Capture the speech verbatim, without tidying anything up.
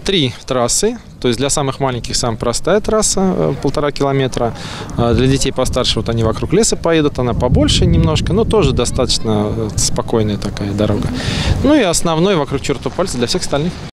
три трассы. То есть для самых маленьких самая простая трасса, полтора километра. Для детей постарше вот они вокруг леса поедут, она побольше немножко, но тоже достаточно спокойная такая дорога. Ну и основной вокруг чертова пальца для всех остальных.